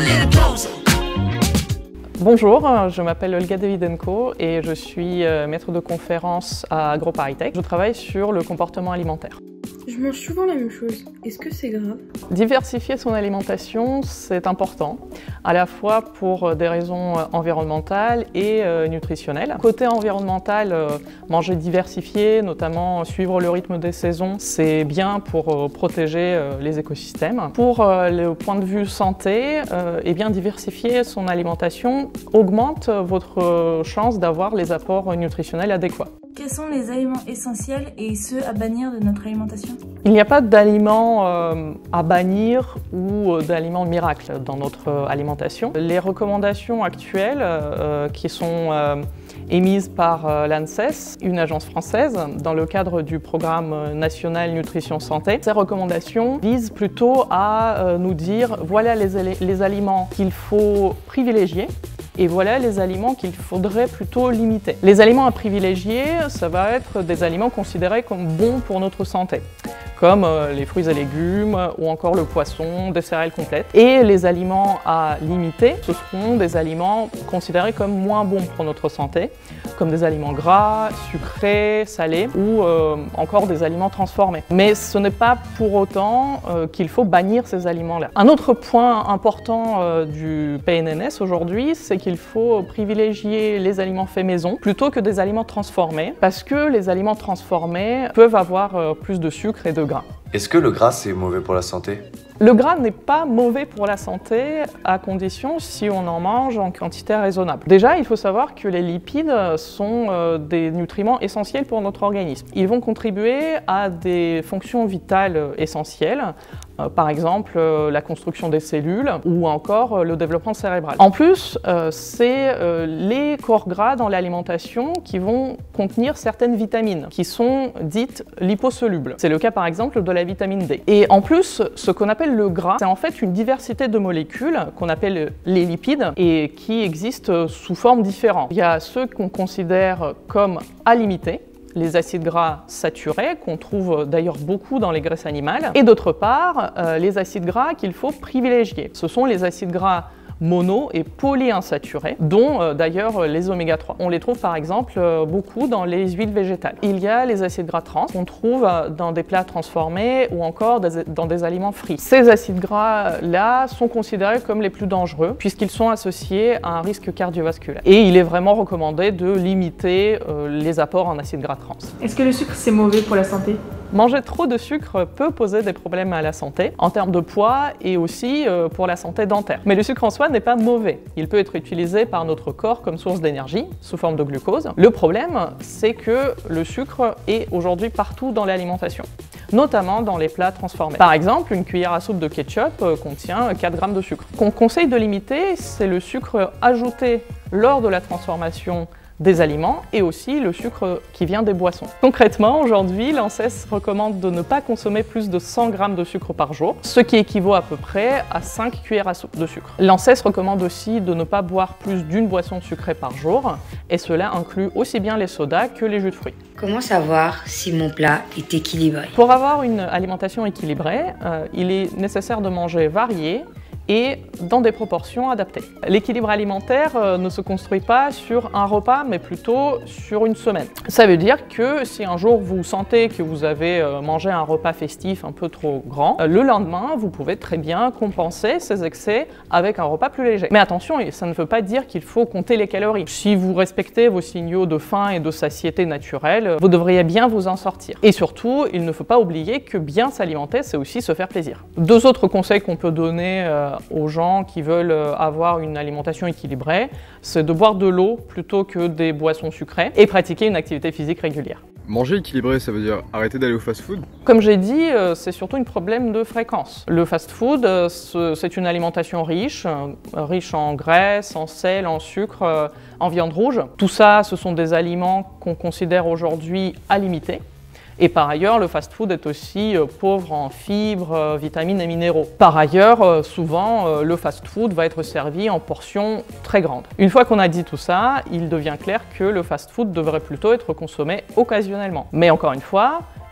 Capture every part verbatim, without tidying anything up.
Bonjour, je m'appelle Olga Davidenko et je suis maître de conférence à AgroParisTech. Je travaille sur le comportement alimentaire. Je mange souvent la même chose. Est-ce que c'est grave? Diversifier son alimentation, c'est important, à la fois pour des raisons environnementales et euh, nutritionnelles. Côté environnemental, euh, manger diversifié, notamment suivre le rythme des saisons, c'est bien pour euh, protéger euh, les écosystèmes. Pour euh, le point de vue santé, euh, eh bien, diversifier son alimentation augmente votre chance d'avoir les apports nutritionnels adéquats. Quels sont les aliments essentiels et ceux à bannir de notre alimentation? Il n'y a pas d'aliments euh, à bannir ou euh, d'aliments miracles dans notre euh, alimentation. Les recommandations actuelles euh, qui sont euh, émises par euh, l'ANSES, une agence française, dans le cadre du programme national nutrition santé, ces recommandations visent plutôt à euh, nous dire voilà les, les aliments qu'il faut privilégier. Et voilà les aliments qu'il faudrait plutôt limiter. Les aliments à privilégier, ça va être des aliments considérés comme bons pour notre santé, comme les fruits et légumes ou encore le poisson, des céréales complètes. Et les aliments à limiter, ce seront des aliments considérés comme moins bons pour notre santé, comme des aliments gras, sucrés, salés ou euh, encore des aliments transformés. Mais ce n'est pas pour autant euh, qu'il faut bannir ces aliments-là. Un autre point important euh, du P N N S aujourd'hui, c'est qu'il faut privilégier les aliments faits maison plutôt que des aliments transformés, parce que les aliments transformés peuvent avoir euh, plus de sucre et de gras. Est-ce que le gras c'est mauvais pour la santé? Le gras n'est pas mauvais pour la santé à condition si on en mange en quantité raisonnable. Déjà, il faut savoir que les lipides sont euh, des nutriments essentiels pour notre organisme. Ils vont contribuer à des fonctions vitales essentielles, euh, par exemple euh, la construction des cellules ou encore euh, le développement cérébral. En plus, euh, c'est euh, les corps gras dans l'alimentation qui vont contenir certaines vitamines qui sont dites liposolubles. C'est le cas par exemple de la vitamine D. Et en plus, ce qu'on appelle le gras, c'est en fait une diversité de molécules qu'on appelle les lipides et qui existent sous formes différentes. Il y a ceux qu'on considère comme à limiter, les acides gras saturés, qu'on trouve d'ailleurs beaucoup dans les graisses animales, et d'autre part, euh, les acides gras qu'il faut privilégier. Ce sont les acides gras mono et polyinsaturés, dont euh, d'ailleurs les oméga trois. On les trouve par exemple euh, beaucoup dans les huiles végétales. Il y a les acides gras trans qu'on trouve euh, dans des plats transformés ou encore des, dans des aliments frits. Ces acides gras-là sont considérés comme les plus dangereux puisqu'ils sont associés à un risque cardiovasculaire. Et il est vraiment recommandé de limiter euh, les apports en acides gras trans. Est-ce que le sucre c'est mauvais pour la santé? Manger trop de sucre peut poser des problèmes à la santé, en termes de poids et aussi euh, pour la santé dentaire. Mais le sucre en soi n'est pas mauvais. Il peut être utilisé par notre corps comme source d'énergie, sous forme de glucose. Le problème, c'est que le sucre est aujourd'hui partout dans l'alimentation, notamment dans les plats transformés. Par exemple, une cuillère à soupe de ketchup euh, contient quatre grammes de sucre. Ce qu'on conseille de limiter, c'est le sucre ajouté lors de la transformation des aliments et aussi le sucre qui vient des boissons. Concrètement, aujourd'hui, l'ANSES recommande de ne pas consommer plus de cent grammes de sucre par jour, ce qui équivaut à peu près à cinq cuillères à soupe de sucre. L'ANSES recommande aussi de ne pas boire plus d'une boisson sucrée par jour, et cela inclut aussi bien les sodas que les jus de fruits. Comment savoir si mon plat est équilibré? Pour avoir une alimentation équilibrée, euh, il est nécessaire de manger varié et dans des proportions adaptées. L'équilibre alimentaire euh, ne se construit pas sur un repas, mais plutôt sur une semaine. Ça veut dire que si un jour vous sentez que vous avez euh, mangé un repas festif un peu trop grand, euh, le lendemain, vous pouvez très bien compenser ces excès avec un repas plus léger. Mais attention, ça ne veut pas dire qu'il faut compter les calories. Si vous respectez vos signaux de faim et de satiété naturelle, vous devriez bien vous en sortir. Et surtout, il ne faut pas oublier que bien s'alimenter, c'est aussi se faire plaisir. Deux autres conseils qu'on peut donner euh, aux gens qui veulent avoir une alimentation équilibrée, c'est de boire de l'eau plutôt que des boissons sucrées et pratiquer une activité physique régulière. Manger équilibré, ça veut dire arrêter d'aller au fast-food? Comme j'ai dit, c'est surtout un problème de fréquence. Le fast-food, c'est une alimentation riche, riche en graisse, en sel, en sucre, en viande rouge. Tout ça, ce sont des aliments qu'on considère aujourd'hui à limiter. Et par ailleurs, le fast-food est aussi euh, pauvre en fibres, euh, vitamines et minéraux. Par ailleurs, euh, souvent, euh, le fast-food va être servi en portions très grandes. Une fois qu'on a dit tout ça, il devient clair que le fast-food devrait plutôt être consommé occasionnellement. Mais encore une fois,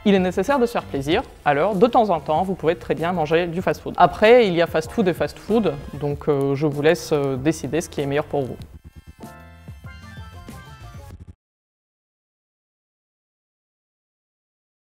Il est nécessaire de se faire plaisir, alors de temps en temps, vous pouvez très bien manger du fast-food. Après, il y a fast-food et fast-food, donc euh, je vous laisse euh, décider ce qui est meilleur pour vous.